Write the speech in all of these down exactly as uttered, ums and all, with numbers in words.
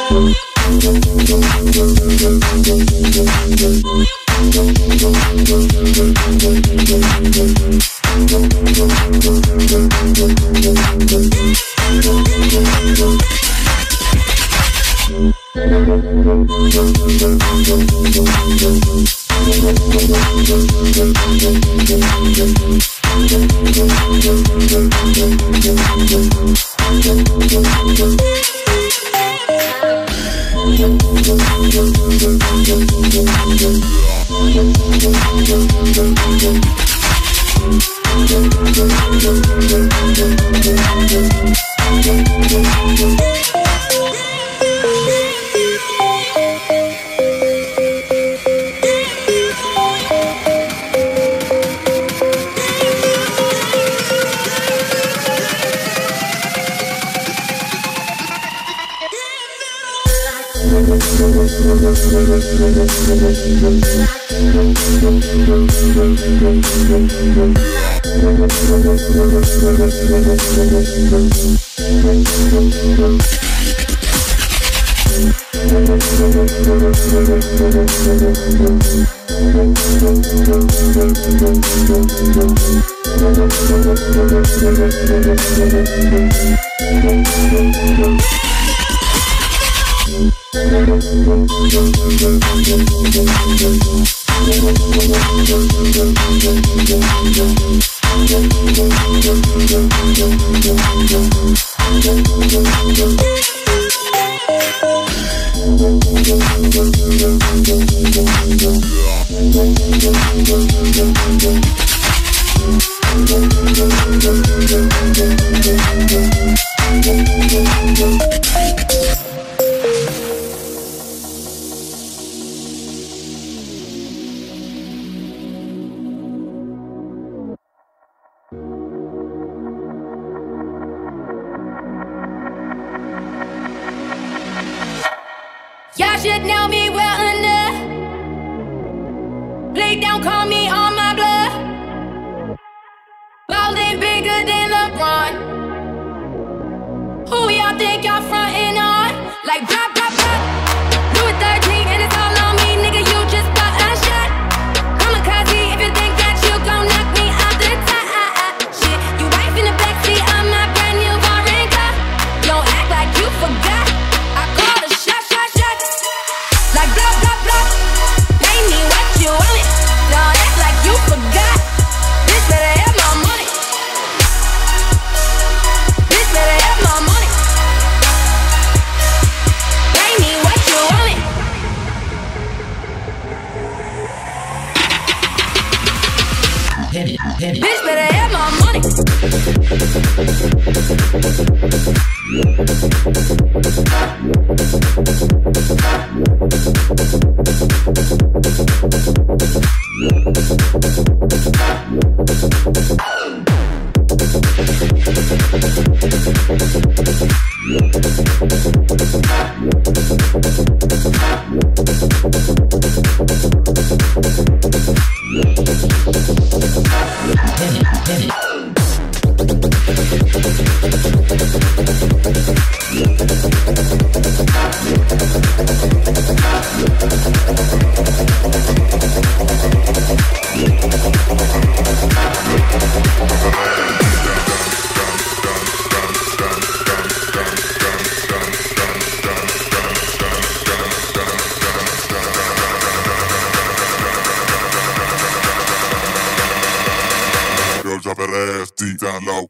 Y'all should know me well enough. Please don't call me on my bluff. Ballin' bigger than LeBron. Who y'all think y'all frontin' on? Like pop, pop, pop. Louis thirteen and it's all on me, nigga. You just got unshot. Kamikaze if you think that you gon' knock me out the top. Shit, you wife in the backseat of my brand new foreign car. Don't act like you forgot. I called a shot, shot, shot. Like blah, blah, blah. Pay me what you want it. Don't act like you forgot. Bitch better have my money. Bitch better have my money. Pay me what you want it. Hit it, hit it. Bitch better have my money. Drop that ass deep down low.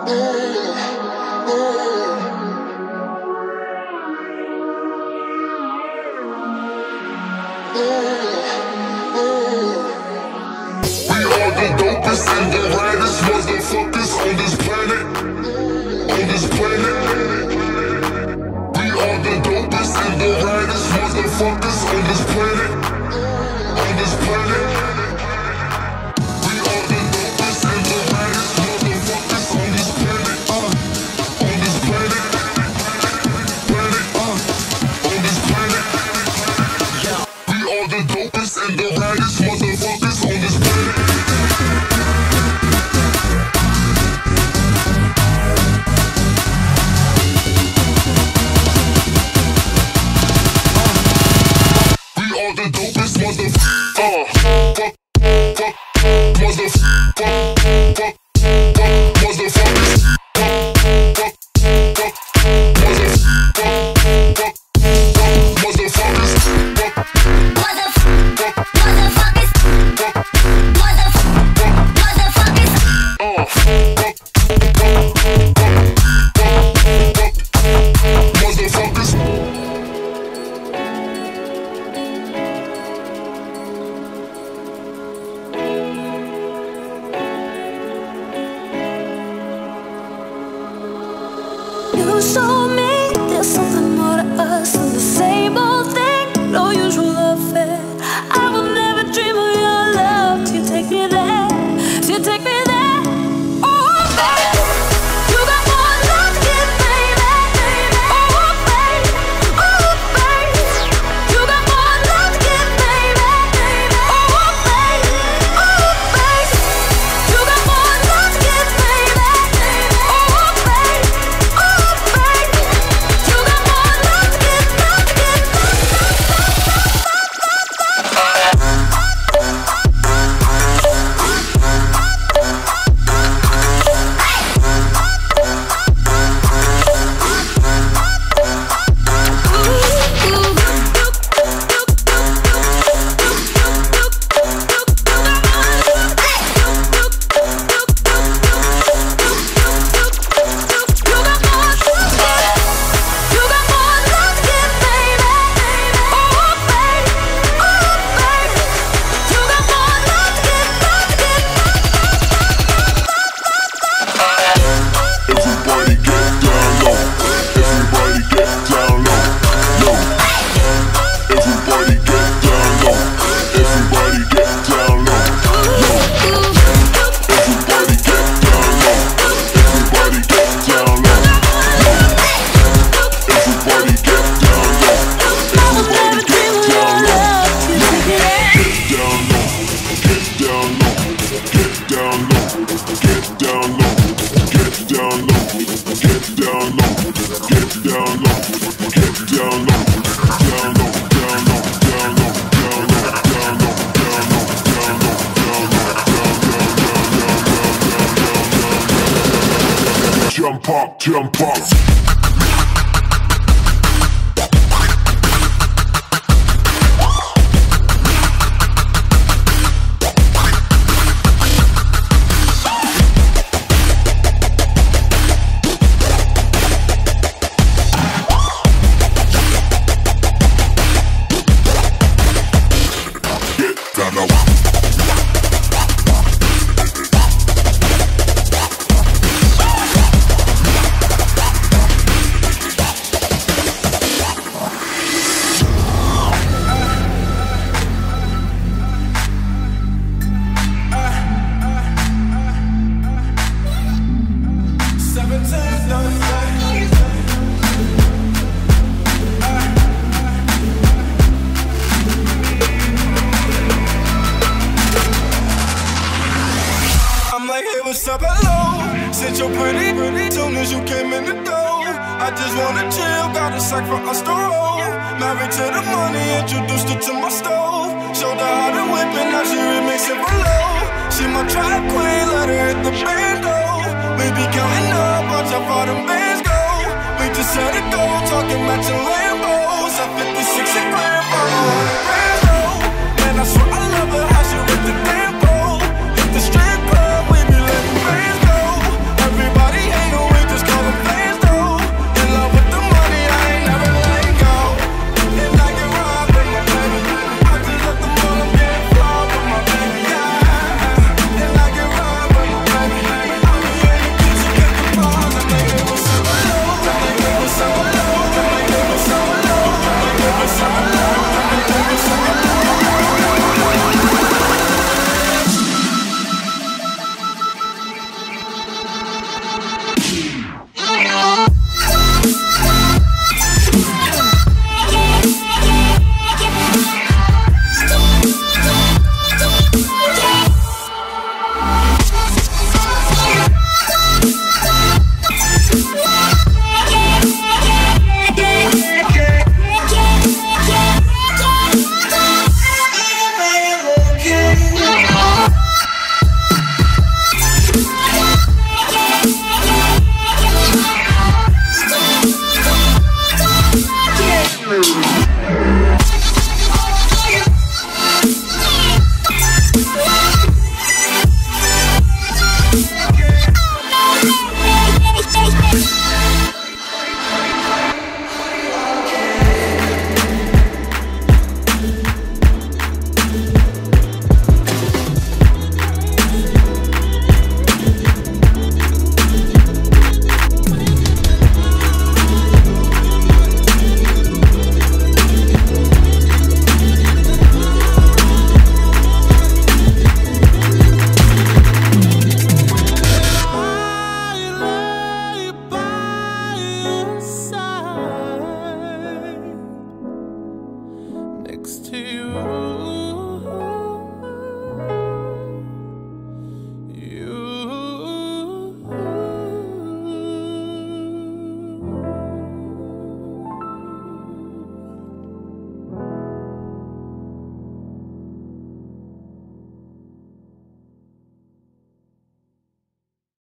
Jump up, jump up. What's up, hello? Said you're pretty, pretty soon as you came in the door. I just wanna chill, got a sack for us to roll. Married to the money, introduced her to my stove. Showed her how to whip and now she remixing below. She my trap queen, let her hit the bando. We be counting up, watch how far them bands go. We just set it go, talking matching Lambos. At fifty-six and grand, five hundred grand.